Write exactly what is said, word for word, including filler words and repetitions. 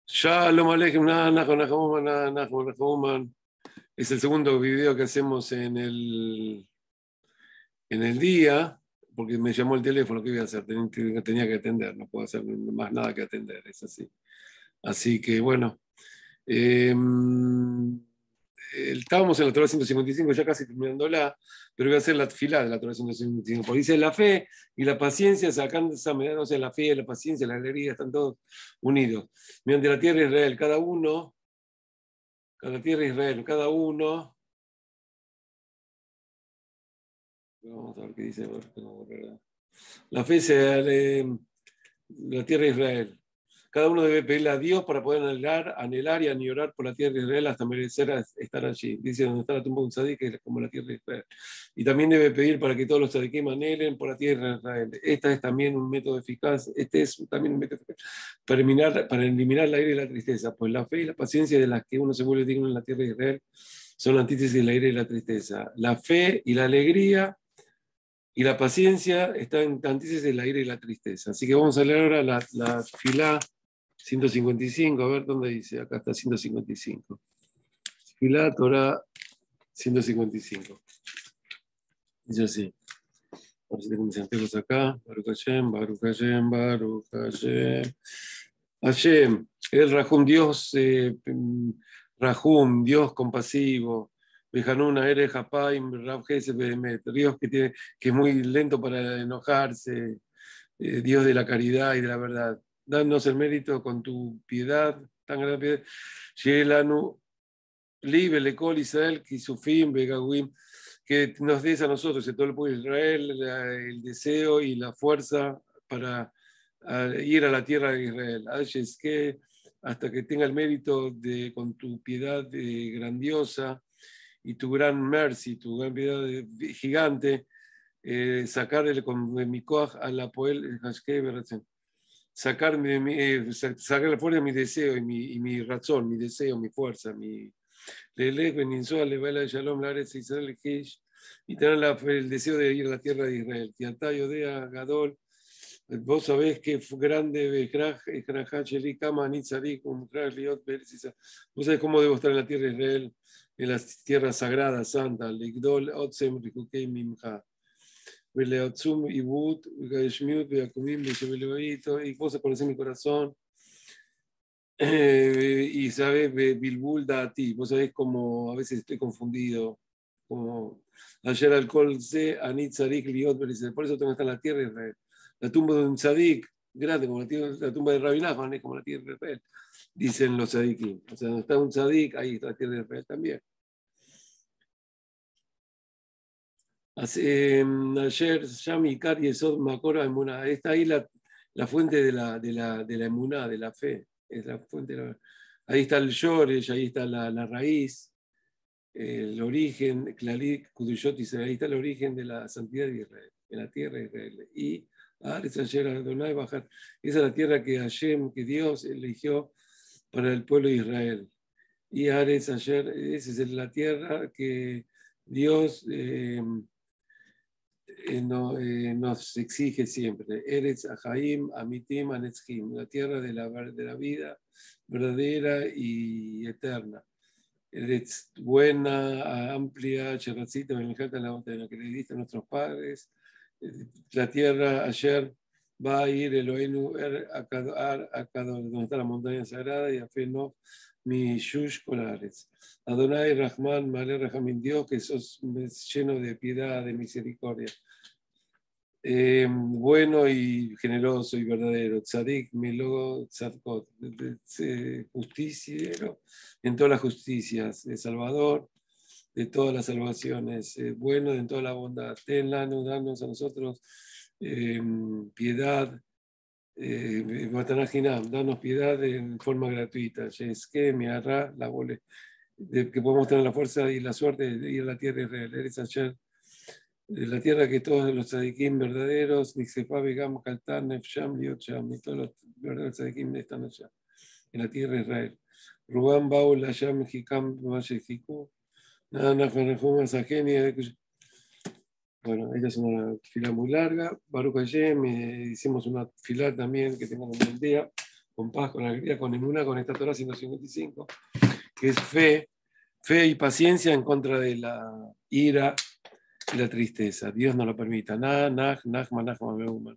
Shalom Aleichem, Najo, Najo, Najo, Najo. Es el segundo video que hacemos en el, en el día, porque me llamó el teléfono, ¿qué voy a hacer? Tenía, tenía que atender, no puedo hacer más nada que atender, es así. Así que bueno, eh, estábamos en la Torah ciento cincuenta y cinco, ya casi terminándola, pero voy a hacer la fila de la Torah ciento cincuenta y cinco, porque dice la fe y la paciencia, sacando esa medida, o sea, la fe, la paciencia, la alegría, están todos unidos. Mediante la tierra de Israel, cada uno, cada tierra de Israel, cada uno, vamos a ver qué dice, la fe se la tierra de Israel. Cada uno debe pedirle a Dios para poder anhelar, anhelar y añorar por la tierra de Israel hasta merecer estar allí. Dice, donde está la tumba de un tzadik, es como la tierra de Israel. Y también debe pedir para que todos los tzadikim anhelen por la tierra de Israel. Este es también un método eficaz, este es también un método eficaz para eliminar, para eliminar el aire y la tristeza, pues la fe y la paciencia de las que uno se vuelve digno en la tierra de Israel son la antítesis del aire y la tristeza. La fe y la alegría y la paciencia está en antítesis del aire y la tristeza. Así que vamos a leer ahora la, la filá ciento cincuenta y cinco, a ver dónde dice, acá está ciento cincuenta y cinco. Filá Torah ciento cincuenta y cinco. Dice así. A ver si tengo mis anteojos acá. Baruch Hashem, Baruch Hashem, Baruch Hashem. Hashem, el Rahum, Dios, eh, Rahum, Dios compasivo. Bejanuna, Ere Hapaim, Rav Gesed Behemet, Dios que, tiene, que es muy lento para enojarse, eh, Dios de la caridad y de la verdad. Danos el mérito con tu piedad, tan grande. Yelanu, Libe, Lekol, Israel, Kisufim, Begawim, que nos des a nosotros, a todo el pueblo de Israel, la, el deseo y la fuerza para a, ir a la tierra de Israel. Es que hasta que tenga el mérito de, con tu piedad de, grandiosa y tu gran mercy, tu gran piedad de, de, gigante, eh, sacarle con de mi coaj a la poel, sacarme de mi, eh, sacar la fuerza de mi deseo y mi, y mi razón, mi deseo, mi fuerza, mi Lelech Beninsoa Levala Shalom Laretz Israel Kish, y tener la, el deseo de ir a la tierra de Israel. Tiatá Yodea Gadol, vos sabés que grande Bekraj, Ekrajá Sheli Kama Nitzarik, Umkraj Liot Berzisa. Vos sabés cómo debo estar en la tierra de Israel, en la tierra sagrada, santa, Ligdol Otsem Rikukei Mimcha. Veleotsum Ibut, Gashmiut, Beakumim, Beshebeloito, y vos conocés mi corazón. Eh, y sabes, Bilbul da a ti, vos sabés cómo a veces estoy confundido, como ayer alcohol se Anit Tzadik Liot, por eso tengo que estar en la tierra de Israel. La tumba de un tzadik, grande como la, tierra, la tumba de Rabbi Nachman, es como la tierra de Israel, dicen los tzadikim. O sea, donde está un tzadik, ahí está la tierra de Israel también. Ayer, Shami, Kar, Yesod, Makora, Emuná. Está ahí la, la fuente de la, de la, de la Emuná, de la fe. Es la fuente de la, ahí está el Yoresh, ahí está la, la raíz, el origen, Klalik, Kuduyot, ahí está el origen de la santidad de Israel, en la tierra de Israel. Y Ares ayer Adonai bajar. Esa es la tierra que Hashem, que Dios eligió para el pueblo de Israel. Y Ares ayer, esa es la tierra que Dios eh, eh, no, eh, nos exige siempre. Eretz Ahaim, Amitim, Anetzhim, la tierra de la, de la vida verdadera y eterna. Eretz buena, amplia, Cherracita, Benjata, la que le diste a nuestros padres. La tierra ayer va a ir Eloheinu Akadar, Akador, donde está la montaña sagrada, y a Fenov, mi Shush Kolares. Adonai Rahman, Male Rahamin, Dios que sos lleno de piedad, de misericordia. Eh, bueno y generoso y verdadero, tzadik, melo, tzadkot, justiciero en todas las justicias, de Salvador, de todas las salvaciones, eh, bueno en toda la bondad. Tenlanos, danos a nosotros eh, piedad, eh, danos piedad en forma gratuita, es que me hará la vole, de que podamos tener la fuerza y la suerte de ir a la tierra de Israel. Eres ayer de la tierra que todos los tzadikim verdaderos, Nixefa, Begam, Kaltan, Nefsham, Liotsham, y todos los verdaderos tzadikim están allá, en la tierra de Israel. Rubam, Baul, Hasham, Hikam, Mashikiku, Nana, Fanajuma, Sajeni. Bueno, ella es una fila muy larga. Baruch Hashem, eh, hicimos una fila también, que tengan un buen día. con paz, con alegría, con emuná, con esta Torah ciento cincuenta y cinco, que es fe, fe y paciencia en contra de la ira y la tristeza. Dios no lo permita. Nah, nah, nah, manaj, mameuman.